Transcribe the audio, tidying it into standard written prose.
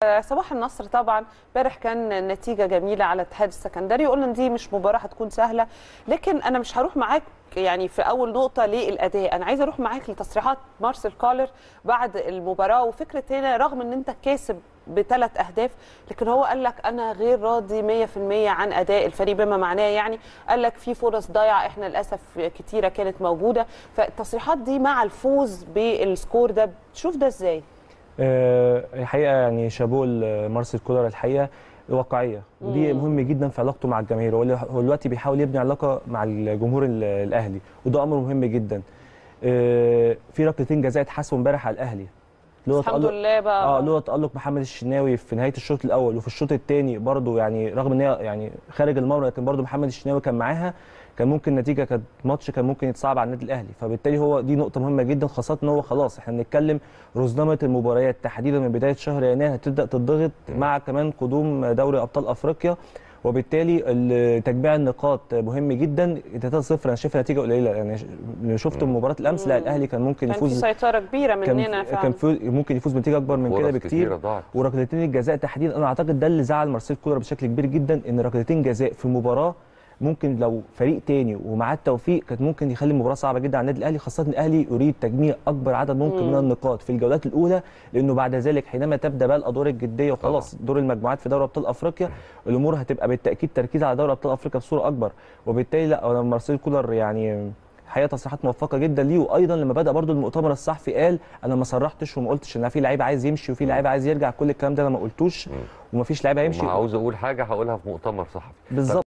صباح النصر طبعا امبارح كان نتيجه جميله على الاتحاد السكندري، قلنا ان دي مش مباراه هتكون سهله، لكن انا مش هروح معاك يعني في اول نقطه للاداء، انا عايزه اروح معاك لتصريحات مارسيل كولر بعد المباراه، وفكره هنا رغم ان انت كاسب بثلاث اهداف لكن هو قال لك انا غير راضي 100% عن اداء الفريق، بما معناه يعني قال لك في فرص ضايعه احنا للاسف كتيره كانت موجوده، فالتصريحات دي مع الفوز بالسكور ده تشوف ده ازاي؟ الحقيقه يعني شابوه لمارسيل كولر، الحقيقه واقعيه، ودي مهم جدا في علاقته مع الجماهير. هو دلوقتي بيحاول يبني علاقه مع الجمهور الاهلي، وده امر مهم جدا. في ركلتين جزاء اتحسبوا امبارح على الاهلي، بس الحمد لله بقى اللي هو تألق محمد الشناوي في نهايه الشوط الاول، وفي الشوط الثاني برده يعني رغم ان هي يعني خارج المرمى لكن برده محمد الشناوي كان معاها، كان ممكن النتيجه كانت ماتش كان ممكن يتصعب على النادي الاهلي. فبالتالي هو دي نقطه مهمه جدا، خاصه ان هو خلاص احنا بنتكلم رزنامه المباريات تحديدا من بدايه شهر يناير هتبدا تضغط مع كمان قدوم دوري ابطال افريقيا، وبالتالي تجميع النقاط مهم جدا. 3-0 انا شايفها نتيجه قليله، يعني شفت مباراه الامس لا الاهلي كان ممكن يفوز، كان في سيطره كبيره مننا فعلا، كان ممكن يفوز بنتيجه اكبر من كده بكتير. وركلتين الجزاء تحديدا انا اعتقد ده اللي زعل مارسيل كولر بشكل كبير جدا، ان ركلتين جزاء في مباراه ممكن لو فريق تاني ومعاه التوفيق كانت ممكن يخلي المباراه صعبه جدا على النادي الاهلي، خاصه الاهلي يريد تجميع اكبر عدد ممكن من النقاط في الجولات الاولى، لانه بعد ذلك حينما تبدا بقى الادوار الجديه وخلاص دور المجموعات في دوري ابطال افريقيا الامور هتبقى بالتاكيد تركيز على دوري ابطال افريقيا بصوره اكبر. وبالتالي لا مارسيل كولر يعني الحقيقه تصريحات موفقه جدا ليه. وايضا لما بدا برده المؤتمر الصحفي قال انا ما صرحتش وما قلتش ان في لعيب عايز يمشي وفي لعيب عايز يرجع، كل الكلام ده انا ما قلتوش وما فيش لعيب هيمشي. عاوز اقول حاجه هقولها في مؤتمر صحفي بالظبط.